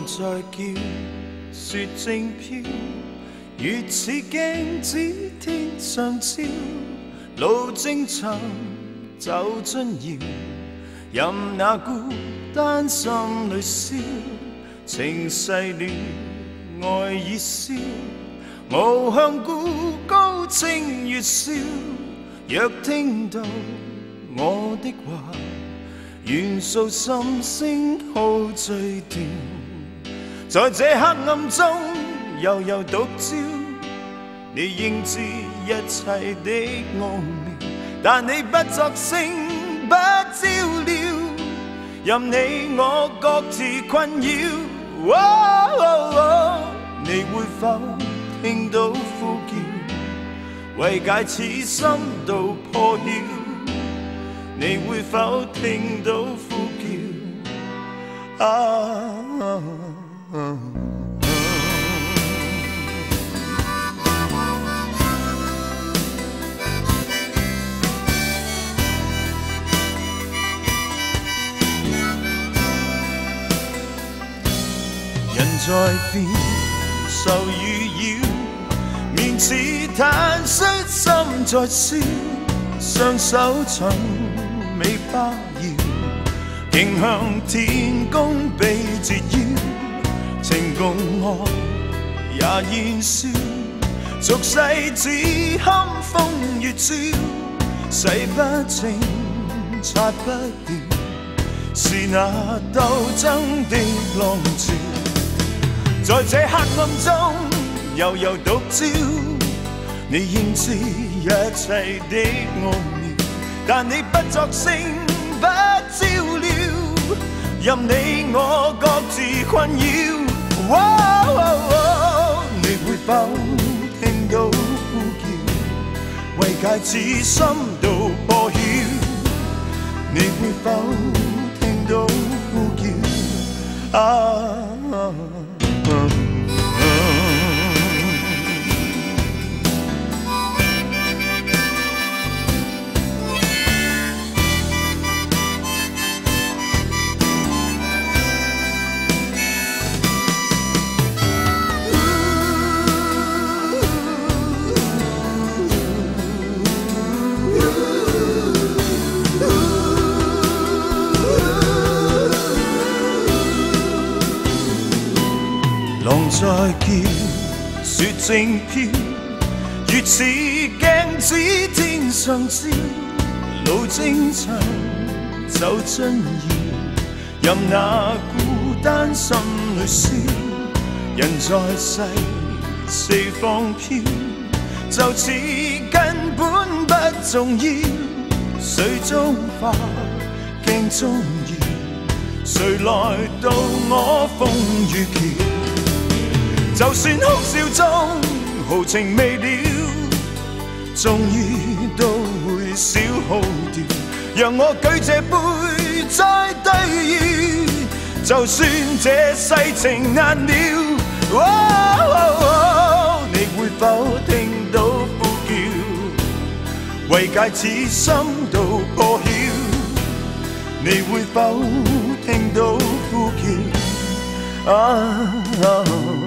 在叫，雪正飘，月似镜子天上照，路正长走进遥，任那孤单心里烧，情逝了，爱已消，无向故高清月笑，若听到我的话，愿诉心声好醉掉，在这黑暗中悠悠独照，你应知一切的奥妙，但你不作声不照料，任你我各自困擾。你會否聽到呼叫，為解此心道破曉？你會否聽到呼叫？人在變，愁與擾，面似炭酸，心在燒，雙手尋尾巴搖，徑向天公被折腰，情共愛也燃燒，俗世只堪風月照，洗不清擦不掉，是那鬥爭的浪潮。在這黑暗中悠悠獨照，你應知一切的奧妙，但你不作聲不照料，任你我各自困擾。你會否聽到呼叫，為解此心道破曉？你會否聽到呼叫？浪在叫，雪正飄，月似鏡子天上照，路正長走進遙，任那孤單心裏燒，人在世四方飄，就似根本不重要，水中花鏡中搖，誰來渡我風雨橋？就算哭笑中豪情未了，終於都會消耗掉。讓我舉這杯再對遇，就算這世情難料。你會否聽到呼叫，為解此心道破曉？你會否聽到呼叫？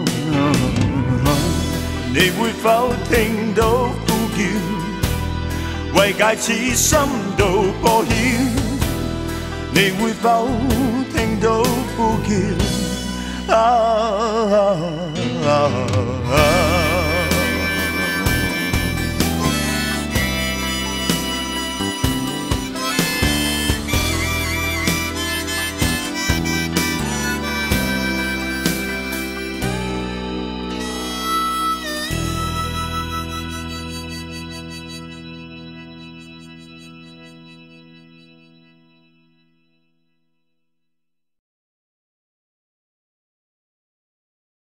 你會否聽到呼叫，為解此心道破曉？你會否聽到呼叫？